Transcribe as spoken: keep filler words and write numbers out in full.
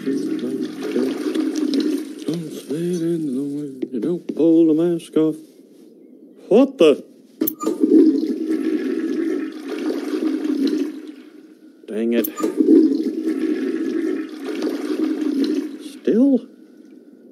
Don't spit in the wind. You don't pull the mask off. What the? Dang it. Still?